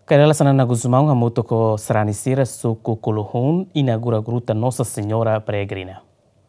Kairala Xanana Guzmão hamuto ko Sarani suku Kuluhun inaugura Gruta Nossa Senhora Peregrina.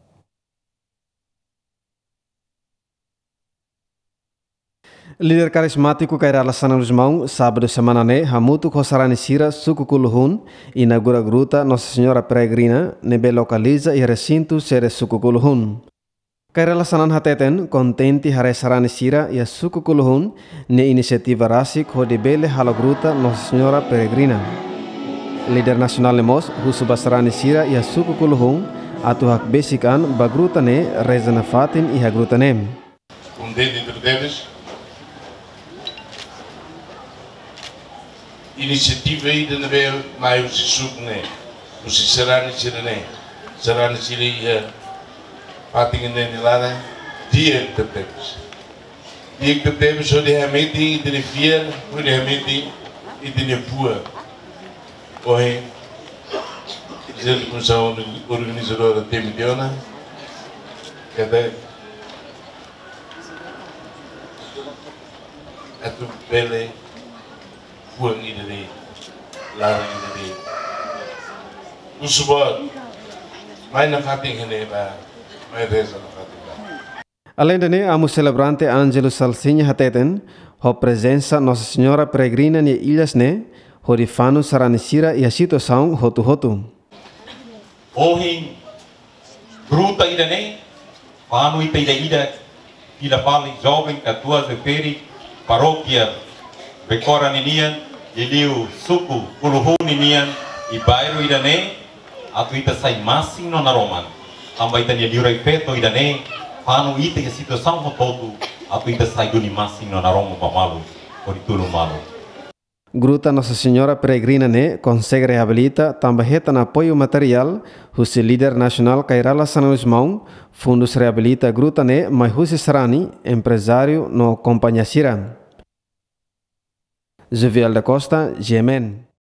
Líder carismático Kairala Xanana Guzmão, sábado semana hamuto ko Sarani suku Kuluhun inaugura Gruta Nossa Senhora Peregrina, nebe localiza e recinto sere suku Kuluhun. Kairala Xanana hateten contente hare Sarani e suku Kuluhun ne inisiativa rasik ho de bele hala Gruta Nossa Senhora Peregrina. Líder nasional lemos husuba Sarani e suku Kuluhun atu hak basican ba Gruta ne rezana fatin e Gruta nem. Dedo entre dedos. Inisiativa aí na ver mais o suco né, o Sarani né, Sarani fatin né lá né, dia que temos o de remete de fiel, o de remete e de nepua, oi, dizer que são organizadora de miliona, cada atu bele puang ini larang ini usubot mai na fating hene ba mai reza na fating ba. Além de amo celebrante Ângelo Salsinha hateten ho presença Nossa Senhora Peregrina ne ilhas ne ho di fanu Sarani e a situação hotu. Ohi Gruta ida ne fanu ida ida pali jovem katua de peri paróquia Bekora ninian iliu suku Kuluhun ninian i bairro ida ne atu ita sai masing no naroman amba ita nia liurai peto ida ne panu ita ya situação hototu atu ita sai duni masing no naromo pamalu koritulu malu. Gruta Nossa Senhora Peregrina ne consegue reabilita tambaheta na apoio material husi líder nacional Kairala Xanana Guzmão fundos reabilita Gruta ne mai husi Sarani empresário no companhia Sira. Jovial da Costa, Gemen.